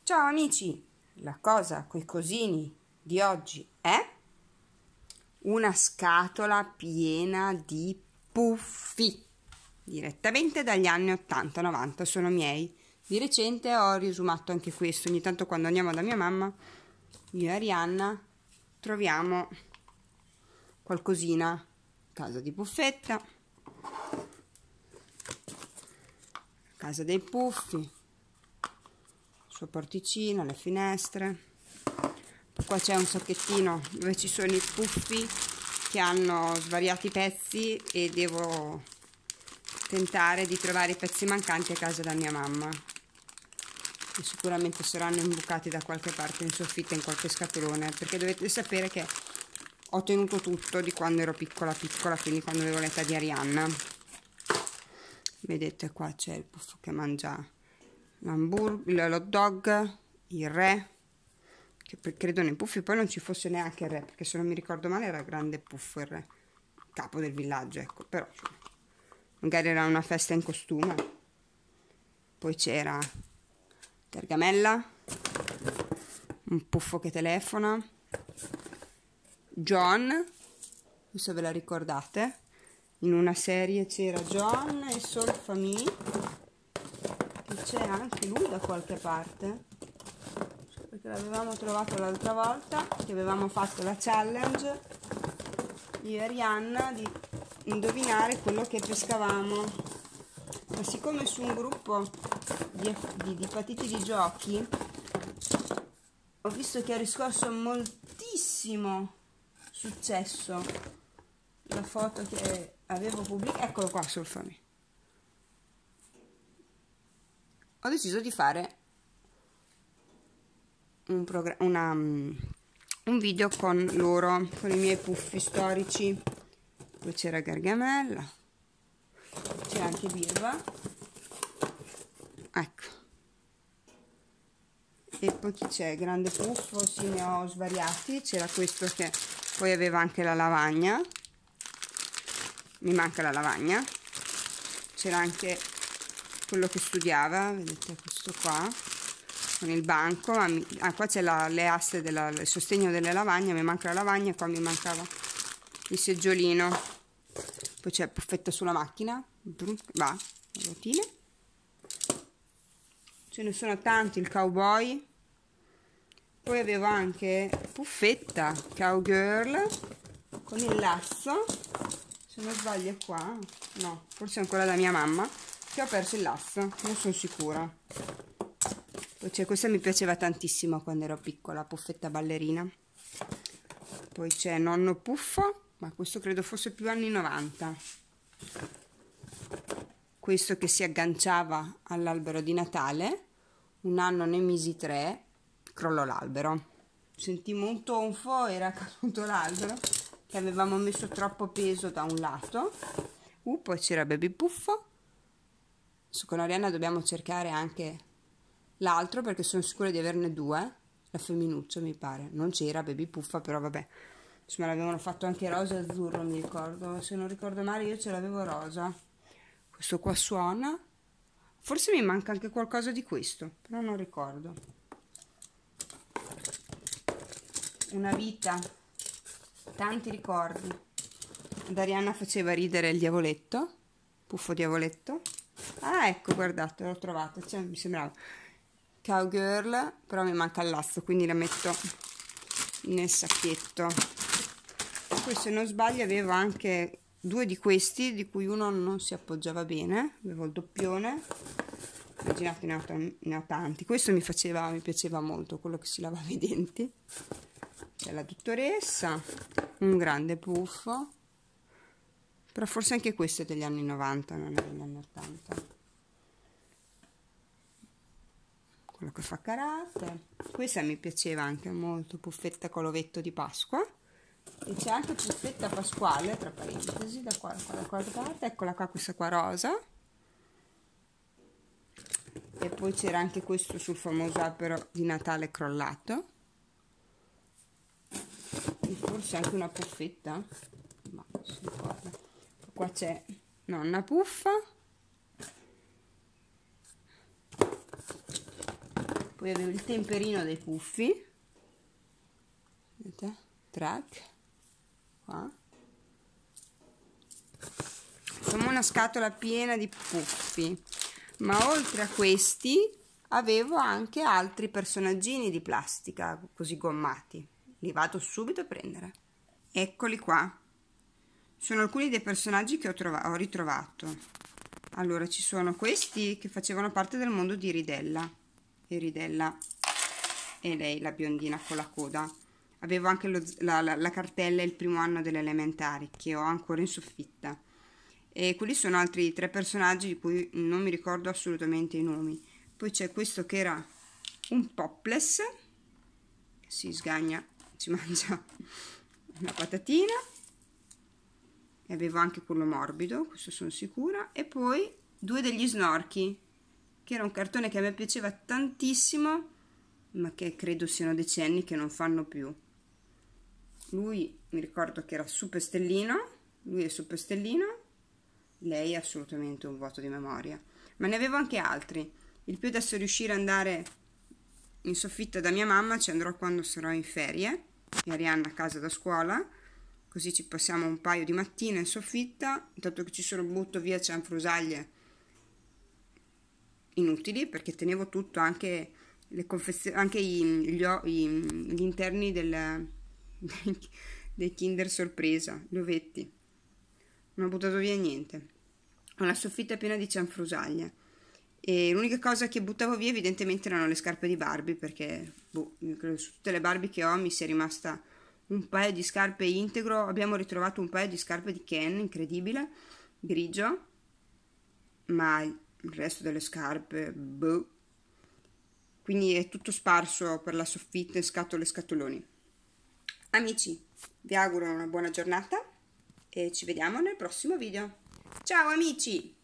Ciao amici, la cosa coi cosini di oggi è una scatola piena di puffi, direttamente dagli anni 80-90, sono miei. Di recente ho risumato anche questo, ogni tanto quando andiamo da mia mamma, io e Arianna, troviamo qualcosina, casa di puffetta, casa dei puffi, sua porticina, le finestre. Qua c'è un sacchettino dove ci sono i puffi che hanno svariati pezzi e devo tentare di trovare i pezzi mancanti a casa da mia mamma, e sicuramente saranno imbucati da qualche parte in soffitta, in qualche scatolone, perché dovete sapere che ho tenuto tutto di quando ero piccola, quindi quando avevo l'età di Arianna. Vedete, qua c'è il puffo che mangia l'hot dog, il re, che credo nei puffi poi non ci fosse neanche il re, perché se non mi ricordo male era grande puffo il re, capo del villaggio, ecco, però magari era una festa in costume. Poi c'era Gargamella, un puffo che telefona, John, non so se ve la ricordate, in una serie c'era John e Solfami, che c'è anche lui da qualche parte, perché l'avevamo trovato l'altra volta che avevamo fatto la challenge io e Arianna di indovinare quello che pescavamo, ma siccome su un gruppo di patiti di giochi ho visto che ha riscosso moltissimo successo la foto che avevo pubblicato, eccolo qua, Solfami, ho deciso di fare un video con loro, con i miei puffi storici. Poi c'era Gargamella, c'è anche Birba, ecco, e poi chi c'è? Grande puffo, sì, ne ho svariati. C'era questo che poi aveva anche la lavagna, mi manca la lavagna. C'era anche quello che studiava, vedete questo qua con il banco, qua c'è le aste il sostegno delle lavagne, mi manca la lavagna, qua mi mancava il seggiolino. Poi c'è il puffetto sulla macchina, va, rotine, ce ne sono tanti, il cowboy. Poi avevo anche puffetta cowgirl con il lasso, se non sbaglio è qua, no, forse è ancora da mia mamma, che ho perso il lasso, non sono sicura. Poi c'è questa, mi piaceva tantissimo quando ero piccola, puffetta ballerina. Poi c'è nonno puffo, ma questo credo fosse più anni 90. Questo che si agganciava all'albero di Natale, un anno ne misi 3, crollò l'albero. Sentimmo un tonfo, era caduto l'albero, che avevamo messo troppo peso da un lato. Poi c'era Baby Puffo. Con Arianna dobbiamo cercare anche l'altro, perché sono sicura di averne due, la femminuccia mi pare, non c'era Baby Puffa, però vabbè, insomma l'avevano fatto anche rosa e azzurro, mi ricordo, se non ricordo male io ce l'avevo rosa. Questo qua suona, forse mi manca anche qualcosa di questo, però non ricordo. Una vita, tanti ricordi. Arianna faceva ridere il diavoletto, puffo diavoletto. Ah, ecco, guardate, l'ho trovato, cioè, mi sembrava cowgirl, però mi manca il lasso, quindi la metto nel sacchetto. Poi se non sbaglio avevo anche due di questi, di cui uno non si appoggiava bene, avevo il doppione, immaginate, ne ho tanti. Questo mi piaceva molto, quello che si lavava i denti. C'è la dottoressa, un grande puffo, però forse anche questo è degli anni 90, non è degli anni 80. Quello che fa karate. Questa mi piaceva anche molto, puffetta con l'ovetto di Pasqua. E c'è anche puffetta pasquale, tra parentesi, da qualche parte. Eccola qua, questa qua rosa. E poi c'era anche questo sul famoso albero di Natale crollato. E forse anche una puffetta, ma non si ricorda. Qua c'è nonna puffa. Poi avevo il temperino dei puffi, vedete? Track qua, insomma una scatola piena di puffi. Ma oltre a questi avevo anche altri personaggini di plastica così gommati, li vado subito a prendere. Eccoli qua, sono alcuni dei personaggi che ho ritrovato. Allora, ci sono questi che facevano parte del mondo di Ridella, e Ridella è lei, la biondina con la coda. Avevo anche la cartella il primo anno delle elementari, che ho ancora in soffitta. E quelli sono altri 3 personaggi di cui non mi ricordo assolutamente i nomi. Poi c'è questo che era un Popless, che si sgagna, si mangia una patatina. E avevo anche quello morbido, questo sono sicura. E poi 2 degli Snorky, che era un cartone che a me piaceva tantissimo, ma che credo siano decenni che non fanno più. Lui mi ricordo che era Super Stellino, lui è Super Stellino, lei è assolutamente un vuoto di memoria. Ma ne avevo anche altri. Il più adesso riuscire ad andare in soffitta da mia mamma, ci andrò quando sarò in ferie, e Arianna a casa da scuola, così ci passiamo un paio di mattine in soffitta. Intanto che ci sono, butto via cianfrusaglie inutili, perché tenevo tutto, anche le confezioni, anche gli interni dei Kinder Sorpresa, gli ovetti. Non ho buttato via niente. Ho la soffitta piena di cianfrusaglie e l'unica cosa che buttavo via evidentemente erano le scarpe di Barbie, perché credo su tutte le Barbie che ho mi sia rimasta un paio di scarpe integro. Abbiamo ritrovato un paio di scarpe di Ken, incredibile, grigio, ma il resto delle scarpe, boh. Quindi è tutto sparso per la soffitta in scatole e scatoloni. Amici, vi auguro una buona giornata e ci vediamo nel prossimo video. Ciao amici!